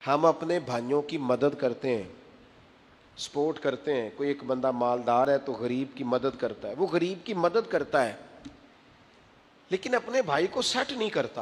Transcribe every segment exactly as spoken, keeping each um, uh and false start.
ہم اپنے بھائیوں کی مدد کرتے ہیں، سپورٹ کرتے ہیں. کوئی ایک بندہ مالدار ہے تو غریب کی مدد کرتا ہے، وہ غریب کی مدد کرتا ہے لیکن اپنے بھائی کو سیٹ نہیں کرتا.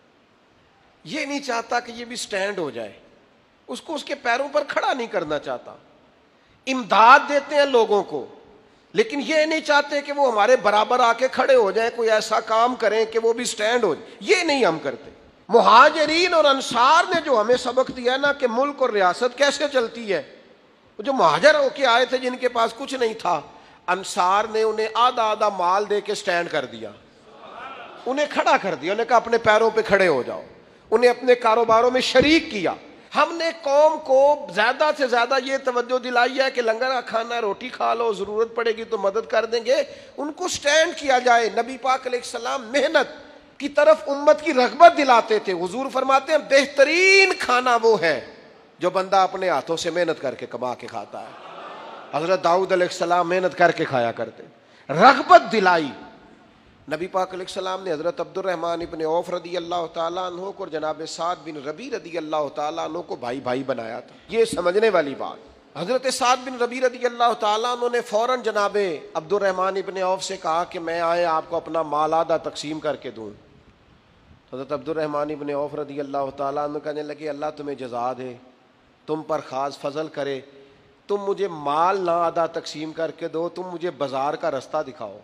یہ نہیں چاہتا کہ یہ بھی سٹینڈ ہو جائے، اس کو اس کے پیروں پر کھڑا نہیں کرنا چاہتا. امداد دیتے ہیں لوگوں کو لیکن یہ نہیں چاہتے کہ وہ ہمارے برابر آ کے کھڑے ہو جائیں، کوئی ایسا کام کریں کہ وہ بھی سٹینڈ ہو جائے. یہ نہیں ہم کرتے. مہاجرین اور انصار نے جو ہمیں سبق دیا نا کہ ملک اور ریاست کیسے چلتی ہے، جو مہاجر ہو کے آئے تھے جن کے پاس کچھ نہیں تھا، انصار نے انہیں آدھا آدھا مال دے کے سٹینڈ کر دیا، انہیں کھڑا کر دیا. انہیں کہا اپنے پیروں پہ کھڑے ہو جاؤ، انہیں اپنے کاروباروں میں شریک کیا. ہم نے قوم کو زیادہ سے زیادہ یہ توجہ دلائی ہے کہ لنگر کا کھانا، روٹی کھا لو، ضرورت پڑے گی تو مدد کر دیں گے. ان کو سٹینڈ کیا جائے. نبی پاک علیہ السلام محنت کی طرف امت کی رغبت دلاتے تھے. حضور فرماتے ہیں بہترین کھانا وہ ہے جو بندہ اپنے ہاتھوں سے محنت کر کے کما کے کھاتا ہے. حضرت داؤد علیہ السلام محنت کر کے کھایا کرتے. رغبت دلائی. نبی پاک علیہ السلام نے حضرت عبد الرحمن ابن عوف رضی اللہ تعالیٰ عنہ کو اور جناب سعد بن ربیع رضی اللہ تعالیٰ عنہ کو بھائی بھائی بنایا تھا. یہ سمجھنے والی بات. حضرت سعد بن ربیع رضی اللہ تعالیٰ عنہ نے فوراً جناب عبد الرحمن ابن عوف سے کہا کہ میں آئے آپ کو اپنا مال آدھا تقسیم کر کے دوں. حضرت عبد الرحمن ابن عوف رضی اللہ تعالیٰ عنہ کہنے لگے اللہ تمہیں جزا دے، تم پر خاص فضل کرے، تم مجھے مال نہ آدھا تقسیم کر کے دو، تم مجھے بازار کا رستہ دکھاؤ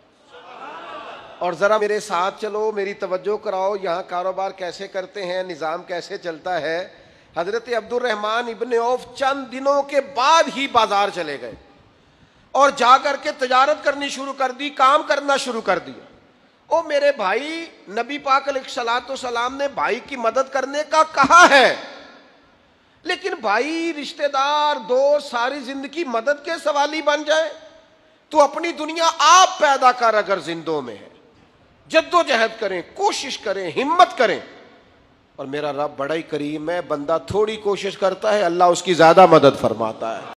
اور ذرا میرے ساتھ چلو، میری توجہ کراؤ، یہاں کاروبار کیسے کرتے ہیں، نظام کیسے چلتا ہے. حضرت عبد الرحمن ابن عوف چند دنوں کے بعد ہی بازار چلے گئے اور جا کر کے تجارت کرنی شروع کر دی، کام کرنا شروع کر دیا. او میرے بھائی، نبی پاک علیہ الصلوۃ والسلام نے بھائی کی مدد کرنے کا کہا ہے لیکن بھائی، رشتہ دار، دوست ساری زندگی مدد کے سوالی بن جائے تو اپنی دنیا آپ پیدا کر. اگر زندوں میں ہے جد و جہد کریں، کوشش کریں، ہمت کریں. اور میرا رب بڑا ہی کریم ہے، بندہ تھوڑی کوشش کرتا ہے اللہ اس کی زیادہ مدد فرماتا ہے.